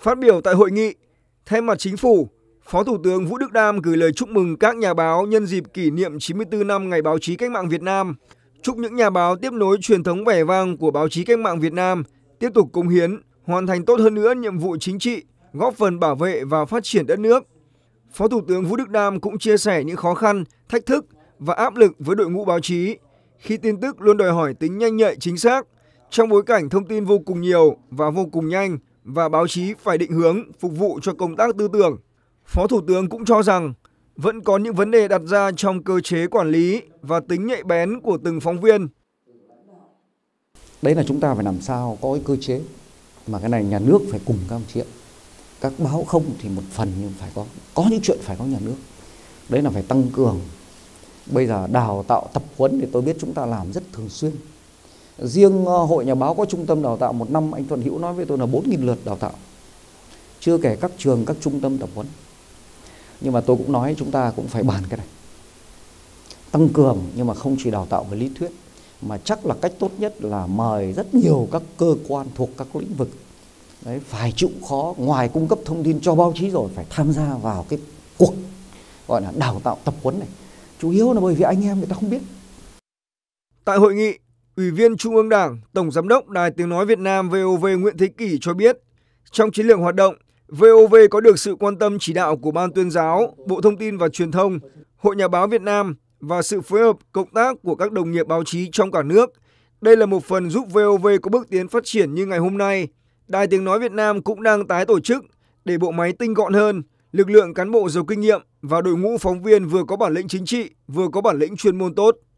Phát biểu tại hội nghị, thay mặt Chính phủ, Phó Thủ tướng Vũ Đức Đam gửi lời chúc mừng các nhà báo nhân dịp kỷ niệm 94 năm Ngày Báo chí Cách mạng Việt Nam. Chúc những nhà báo tiếp nối truyền thống vẻ vang của báo chí cách mạng Việt Nam, tiếp tục cống hiến, hoàn thành tốt hơn nữa nhiệm vụ chính trị, góp phần bảo vệ và phát triển đất nước. Phó Thủ tướng Vũ Đức Đam cũng chia sẻ những khó khăn, thách thức và áp lực với đội ngũ báo chí khi tin tức luôn đòi hỏi tính nhanh nhạy chính xác, trong bối cảnh thông tin vô cùng nhiều và vô cùng nhanh và báo chí phải định hướng, phục vụ cho công tác tư tưởng. Phó Thủ tướng cũng cho rằng vẫn có những vấn đề đặt ra trong cơ chế quản lý và tính nhạy bén của từng phóng viên. Đấy là chúng ta phải làm sao có cái cơ chế mà cái này nhà nước phải cùng cam chịu. Các báo không thì một phần nhưng phải có những chuyện phải có nhà nước. Đấy là phải tăng cường. Bây giờ đào tạo tập huấn thì tôi biết chúng ta làm rất thường xuyên. Riêng Hội Nhà báo có trung tâm đào tạo một năm, anh Thuận Hữu nói với tôi là 4.000 lượt đào tạo. Chưa kể các trường, các trung tâm tập huấn. Nhưng mà tôi cũng nói chúng ta cũng phải bàn cái này. Tăng cường nhưng mà không chỉ đào tạo về lý thuyết, mà chắc là cách tốt nhất là mời rất nhiều các cơ quan thuộc các lĩnh vực. Đấy, phải chịu khó, ngoài cung cấp thông tin cho báo chí rồi, phải tham gia vào cái cuộc gọi là đào tạo tập huấn này. Chủ yếu là bởi vì anh em người ta không biết. Tại hội nghị, Ủy viên Trung ương Đảng, Tổng Giám đốc Đài Tiếng Nói Việt Nam VOV Nguyễn Thế Kỷ cho biết, trong chiến lược hoạt động, VOV có được sự quan tâm chỉ đạo của Ban Tuyên giáo, Bộ Thông tin và Truyền thông, Hội Nhà báo Việt Nam và sự phối hợp cộng tác của các đồng nghiệp báo chí trong cả nước. Đây là một phần giúp VOV có bước tiến phát triển như ngày hôm nay. Đài Tiếng Nói Việt Nam cũng đang tái tổ chức để bộ máy tinh gọn hơn, lực lượng cán bộ giàu kinh nghiệm và đội ngũ phóng viên vừa có bản lĩnh chính trị, vừa có bản lĩnh chuyên môn tốt.